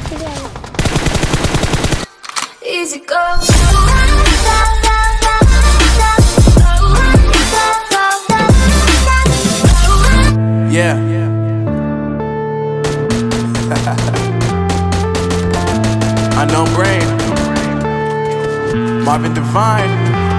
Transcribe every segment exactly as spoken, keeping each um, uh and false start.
Easy go. Yeah. Unknown Brain, Marvin Divine.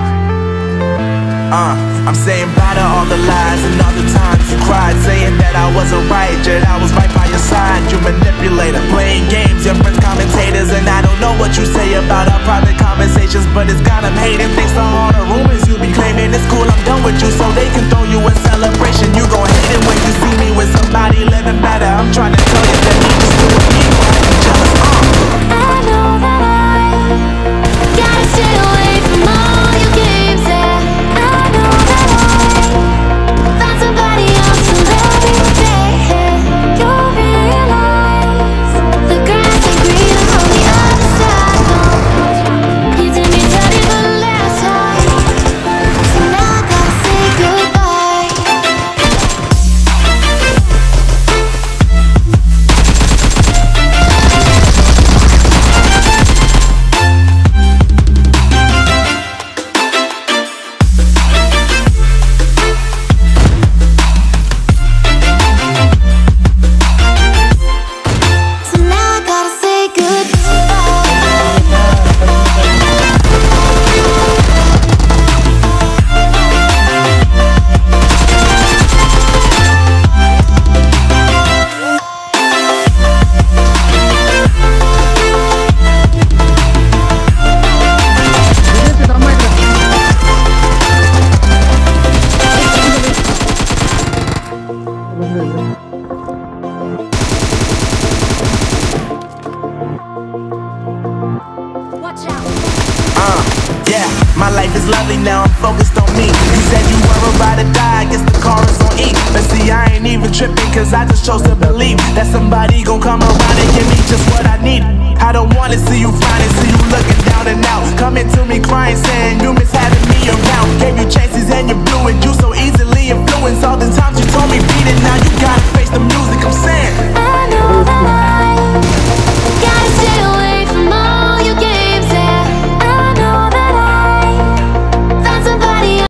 Uh, I'm saying bye to all the lies and all the times you cried, saying that I wasn't right, yet I was right by your side. You manipulator, playing games, your friends commentators, and I don't know what you say about our private conversations, but it's got them hating. Thanks to all the rumors you be claiming. It's cool, I'm done with you, so they can throw you a celebration. You gon' hate it when you see me with somebody living better. I'm trying to tell you that me just doing me, but I be jealous. Uh. I know that I gotta stay away from all your games, yeah. I know that I found somebody else to love you, yeah. You'll realize the grass ain't greener on the other side, no. You did me dirty the last time, so now I gotta say goodbye. So now I gotta say goodbye. Watch out. Uh, yeah, my life is lovely now, I'm focused on me. You said you were a ride or die, I guess the car is on E. But see, I ain't even tripping, cause I just chose to believe that somebody gon' come around and give me just what I need. I don't wanna see you flying, see you looking down and out, coming to me crying, saying you miss having me around. Gave you chances and you blew it, you so easily influenced. All the times you told me beat it, now you gotta